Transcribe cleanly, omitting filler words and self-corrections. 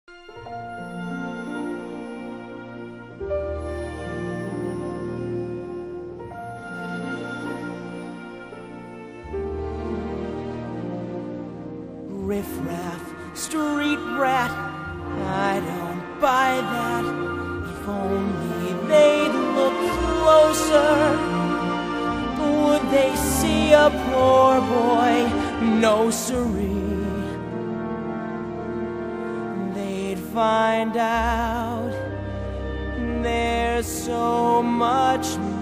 Riff-raff, street rat, I don't buy that. If only they'd look closer, would they see a poor boy? No siree. They'd find out there's so much more